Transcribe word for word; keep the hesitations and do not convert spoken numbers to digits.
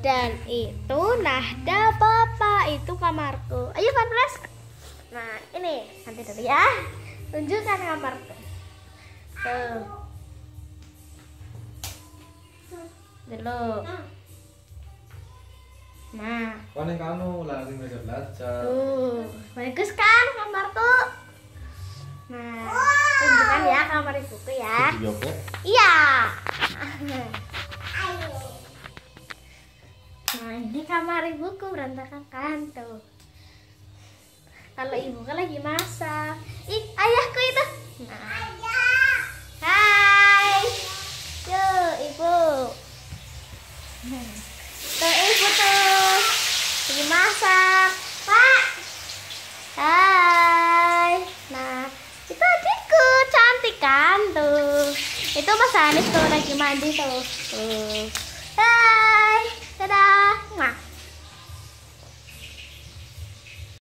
Dan itu Nahda Papa, itu kamarku. Ayo Vanflash. Nah ini nanti dulu ya. Tunjukkan kamarku. Tuh. Dulu. Nah. Kau nih kanu langsung belajar belajar. Tuh, bagus kan kamarku? Nah, tunjukkan ya kamar ibuku ya. Iya. Nah ini kamar ibuku berantakan kan tuh. Kalau ibu kan lagi masak. Ih ayahku itu. Nah. Hai. Yuk ibu. Tuh ibu tuh lagi masak. Pak. Hai. Nah itu adikku cantik kan tuh. Itu Mas Hanis tuh lagi mandi tuh. Tuh. Hai.